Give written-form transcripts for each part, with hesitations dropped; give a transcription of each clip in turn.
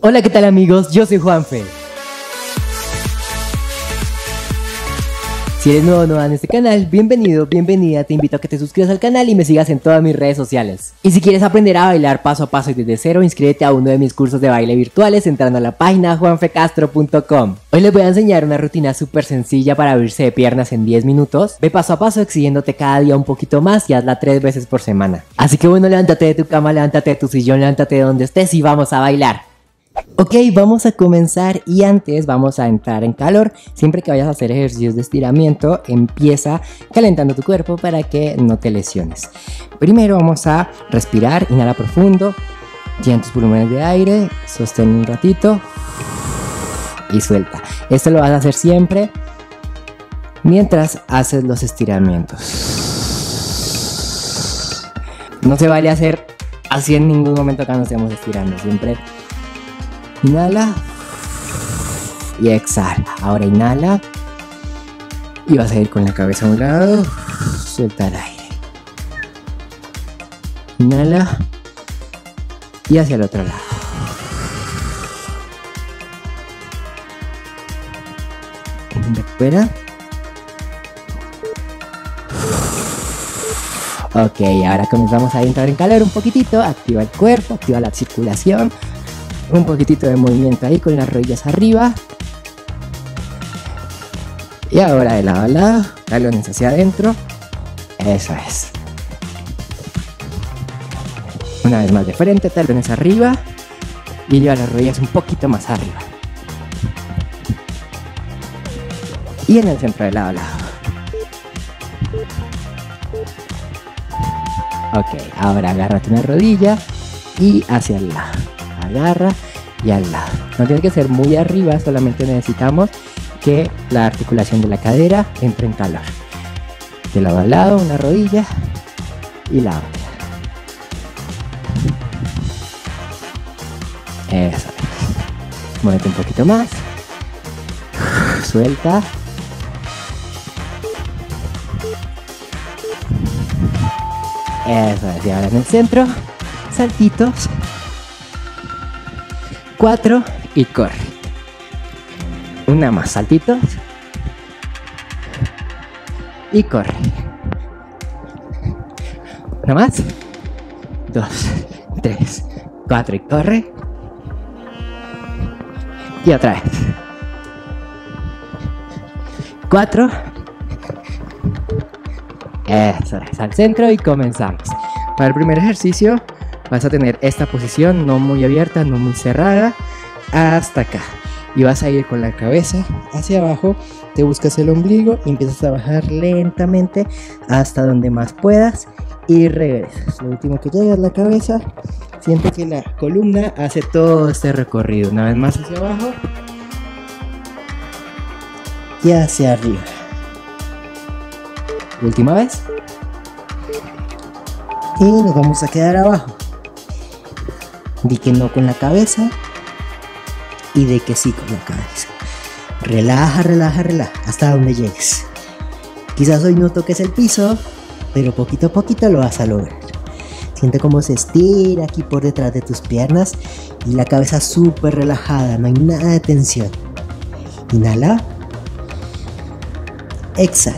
Hola, ¿qué tal amigos? Yo soy Juanfe. Si eres nuevo o nueva en este canal, bienvenido, bienvenida, te invito a que te suscribas al canal y me sigas en todas mis redes sociales. Y si quieres aprender a bailar paso a paso y desde cero, inscríbete a uno de mis cursos de baile virtuales entrando a la página juanfecastro.com. Hoy les voy a enseñar una rutina súper sencilla para abrirse de piernas en 10 minutos. Ve paso a paso exigiéndote cada día un poquito más y hazla 3 veces por semana. Así que bueno, levántate de tu cama, levántate de tu sillón, levántate de donde estés y vamos a bailar. Ok, vamos a comenzar y antes vamos a entrar en calor. Siempre que vayas a hacer ejercicios de estiramiento, empieza calentando tu cuerpo para que no te lesiones. Primero vamos a respirar, inhala profundo, llena tus pulmones de aire, sostén un ratito y suelta. Esto lo vas a hacer siempre mientras haces los estiramientos. No se vale hacer así en ningún momento cuando estemos estirando, siempre inhala y exhala. Ahora inhala y vas a ir con la cabeza a un lado, suelta el aire. Inhala y hacia el otro lado. Recupera. Ok, ahora comenzamos a entrar en calor un poquitito. Activa el cuerpo, activa la circulación. Un poquitito de movimiento ahí con las rodillas arriba. Y ahora de lado a lado, talones hacia adentro. Eso es. Una vez más de frente, talones arriba. Y lleva las rodillas un poquito más arriba. Y en el centro de lado a lado. Ok, ahora agárrate una rodilla y hacia el lado. Agarra y al lado. No tiene que ser muy arriba, solamente necesitamos que la articulación de la cadera entre en calor. De lado a lado, una rodilla y la otra. Eso es. Muévete un poquito más. Suelta. Eso es. Y ahora en el centro, saltitos. 4 y corre. Una más, saltitos. Y corre. Una más. 2, 3, 4 y corre. Y otra vez. 4. Eso es, al centro y comenzamos. Para el primer ejercicio vas a tener esta posición, no muy abierta, no muy cerrada, hasta acá. Y vas a ir con la cabeza hacia abajo, te buscas el ombligo y empiezas a bajar lentamente hasta donde más puedas y regresas. Lo último que llegas la cabeza, siente que la columna hace todo este recorrido. Una vez más hacia abajo y hacia arriba. Última vez. Y nos vamos a quedar abajo. Di que no con la cabeza y de que sí con la cabeza. Relaja, relaja, relaja hasta donde llegues. Quizás hoy no toques el piso, pero poquito a poquito lo vas a lograr. Siente cómo se estira aquí por detrás de tus piernas y la cabeza súper relajada, no hay nada de tensión. Inhala. Exhala.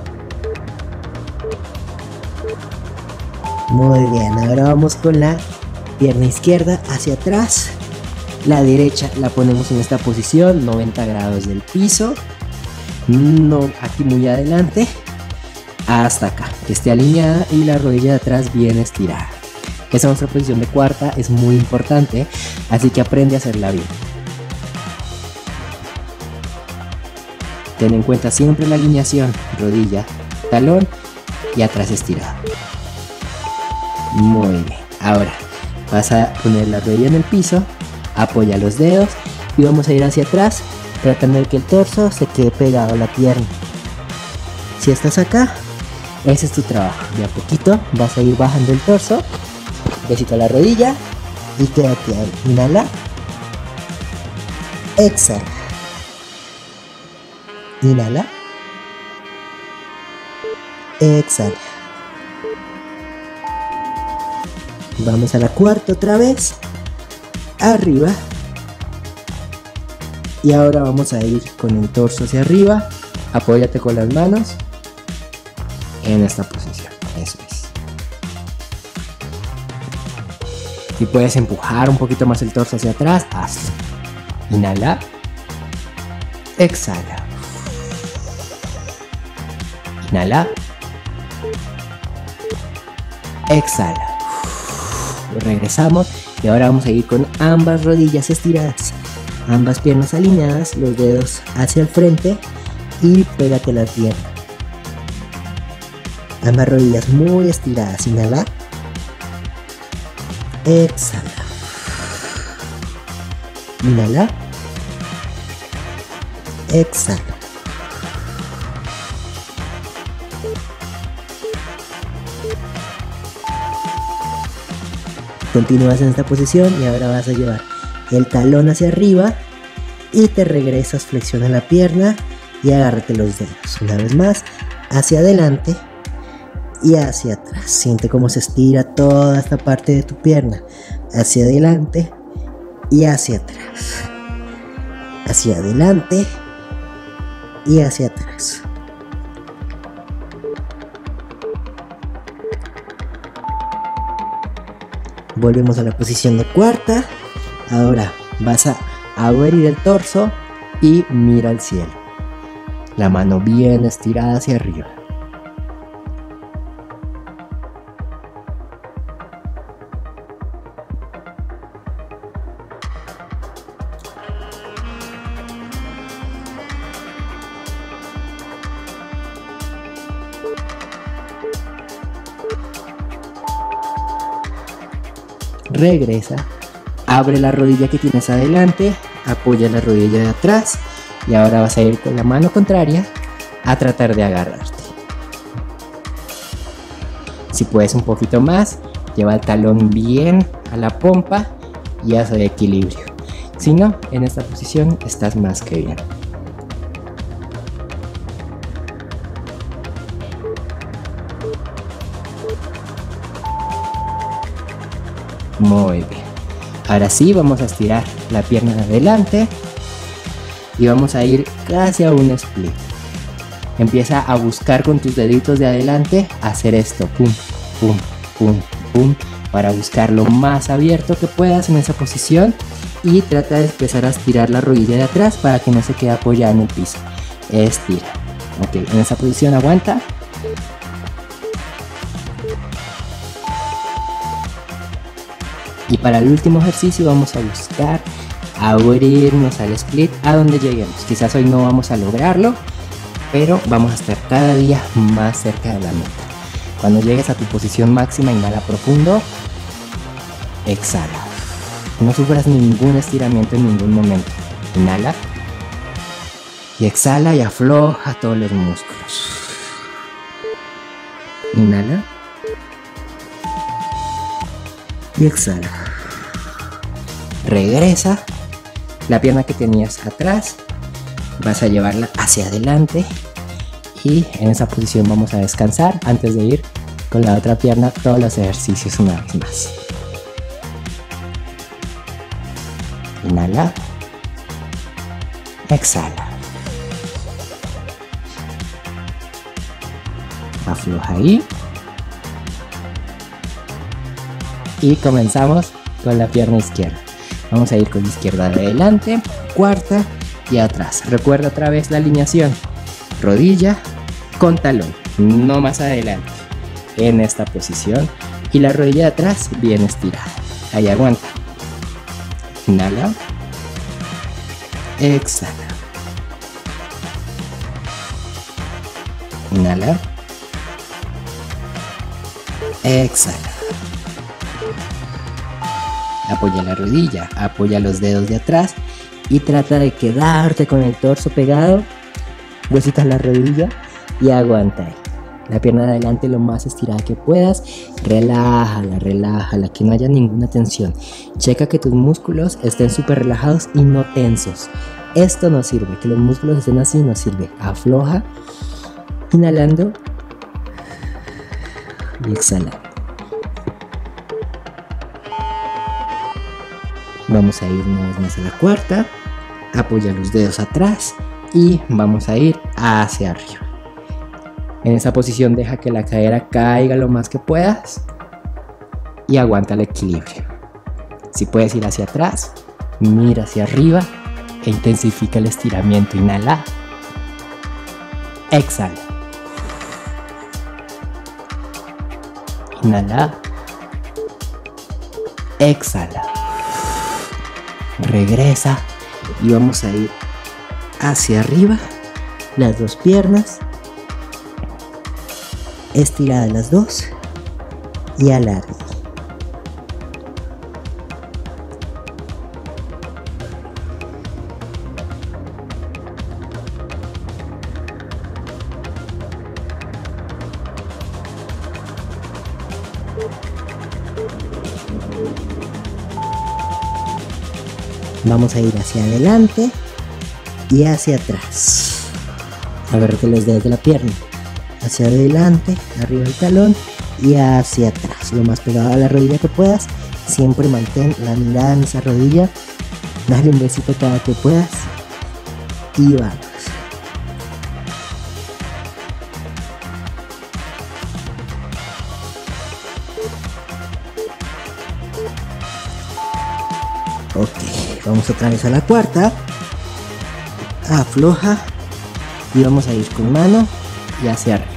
Muy bien, ahora vamos con la pierna izquierda hacia atrás, la derecha la ponemos en esta posición, 90 grados del piso, no aquí muy adelante, hasta acá, que esté alineada y la rodilla de atrás bien estirada. Esa es nuestra posición de cuarta, es muy importante, así que aprende a hacerla bien. Ten en cuenta siempre la alineación, rodilla, talón y atrás estirado. Muy bien, ahora vas a poner la rodilla en el piso, apoya los dedos y vamos a ir hacia atrás tratando de que el torso se quede pegado a la pierna. Si estás acá, ese es tu trabajo. De a poquito vas a ir bajando el torso, besito a la rodilla y quédate ahí. Inhala, exhala, inhala, exhala. Vamos a la cuarta otra vez. Arriba Y ahora vamos a ir con el torso hacia arriba. Apóyate con las manos en esta posición. Eso es. Si puedes empujar un poquito más el torso hacia atrás, hazlo. Inhala. Exhala. Inhala. Exhala. Regresamos y ahora vamos a ir con ambas rodillas estiradas, ambas piernas alineadas, los dedos hacia el frente y pégate a la pierna. Ambas rodillas muy estiradas. Inhala. Exhala. Inhala. Exhala. Continúas en esta posición y ahora vas a llevar el talón hacia arriba y te regresas, flexiona la pierna y agárrate los dedos. Una vez más, hacia adelante y hacia atrás. Siente cómo se estira toda esta parte de tu pierna. Hacia adelante y hacia atrás. Hacia adelante y hacia atrás. Volvemos a la posición de cuarta. Ahora vas a abrir el torso y mira al cielo. La mano bien estirada hacia arriba. Regresa, abre la rodilla que tienes adelante, apoya la rodilla de atrás y ahora vas a ir con la mano contraria a tratar de agarrarte. Si puedes un poquito más, lleva el talón bien a la pompa y haz el equilibrio. Si no, en esta posición estás más que bien. Muy bien. Ahora sí vamos a estirar la pierna de adelante y vamos a ir casi a un split. Empieza a buscar con tus deditos de adelante hacer esto, pum, pum, pum, pum, para buscar lo más abierto que puedas en esa posición y trata de empezar a estirar la rodilla de atrás para que no se quede apoyada en el piso. Estira. Ok, en esa posición aguanta. Y para el último ejercicio vamos a buscar abrirnos al split a donde lleguemos. Quizás hoy no vamos a lograrlo, pero vamos a estar cada día más cerca de la meta. Cuando llegues a tu posición máxima, inhala profundo, exhala. No sufras ningún estiramiento en ningún momento. Inhala y exhala y afloja todos los músculos. Inhala y exhala. Regresa la pierna que tenías atrás, vas a llevarla hacia adelante y en esa posición vamos a descansar antes de ir con la otra pierna todos los ejercicios una vez más. Inhala, exhala, afloja ahí y comenzamos con la pierna izquierda. Vamos a ir con la izquierda de adelante, cuarta y atrás. Recuerda otra vez la alineación, rodilla con talón, no más adelante, en esta posición y la rodilla de atrás bien estirada. Ahí aguanta. Inhala, exhala, inhala, exhala. Apoya la rodilla, apoya los dedos de atrás y trata de quedarte con el torso pegado, huesitas la rodilla y aguanta ahí. La pierna de adelante lo más estirada que puedas, relájala, relájala, que no haya ninguna tensión. Checa que tus músculos estén súper relajados y no tensos. Esto no sirve, que los músculos estén así no sirve. Afloja, inhalando y exhalando. Vamos a ir una vez más a la cuarta. Apoya los dedos atrás y vamos a ir hacia arriba. En esa posición deja que la cadera caiga lo más que puedas y aguanta el equilibrio. Si puedes ir hacia atrás, mira hacia arriba e intensifica el estiramiento. Inhala, exhala, inhala, exhala, regresa y vamos a ir hacia arriba, las dos piernas estiradas las dos y alarga. Vamos a ir hacia adelante y hacia atrás. Agárrate los dedos de la pierna. Hacia adelante, arriba el talón y hacia atrás. Lo más pegado a la rodilla que puedas. Siempre mantén la mirada en esa rodilla. Dale un besito cada que puedas. Y vamos. Ok, vamos otra vez a la cuarta. Afloja y vamos a ir con mano y hacia arriba.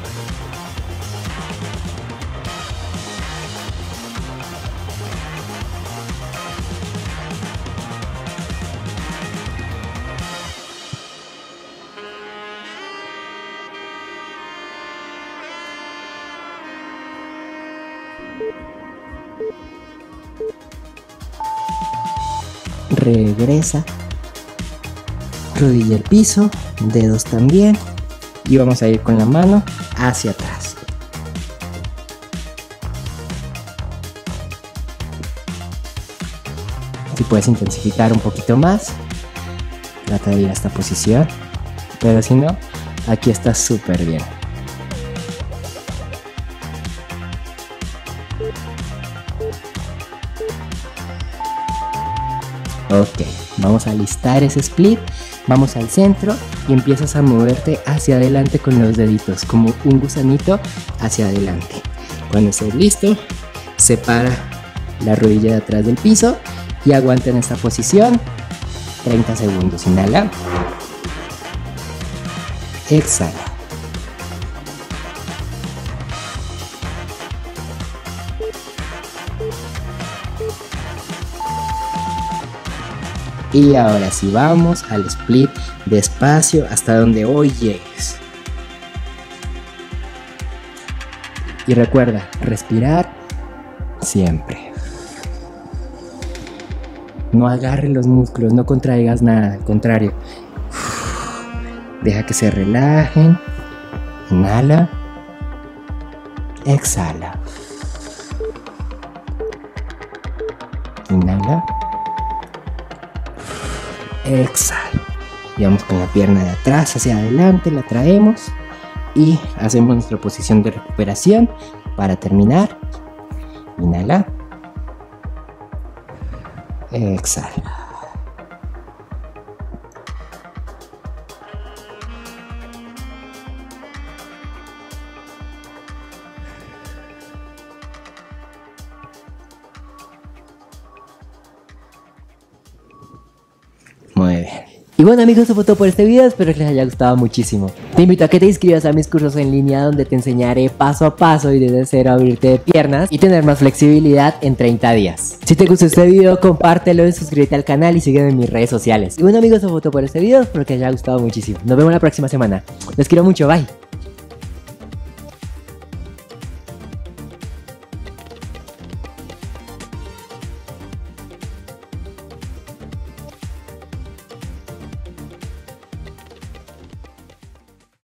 Regresa, rodilla al piso, dedos también, y vamos a ir con la mano hacia atrás. Si puedes intensificar un poquito más, trata de ir a esta posición, pero si no, aquí está súper bien. Ok, vamos a alistar ese split, vamos al centro y empiezas a moverte hacia adelante con los deditos, como un gusanito hacia adelante. Cuando estés listo, separa la rodilla de atrás del piso y aguanta en esta posición 30 segundos. Inhala, exhala. Y ahora sí vamos al split despacio hasta donde hoy llegues. Y recuerda, respirar siempre. No agarres los músculos, no contraigas nada, al contrario. Deja que se relajen. Inhala. Exhala. Inhala. Exhala. Y vamos con la pierna de atrás hacia adelante, la traemos y hacemos nuestra posición de recuperación para terminar. Inhala. Exhala. Muy bien. Y bueno amigos, eso fue todo por este video, espero que les haya gustado muchísimo. Te invito a que te inscribas a mis cursos en línea donde te enseñaré paso a paso y desde cero a abrirte de piernas y tener más flexibilidad en 30 días. Si te gustó este video, compártelo y suscríbete al canal y sígueme en mis redes sociales. Y bueno amigos, eso fue todo por este video, espero que les haya gustado muchísimo. Nos vemos la próxima semana. Les quiero mucho, bye.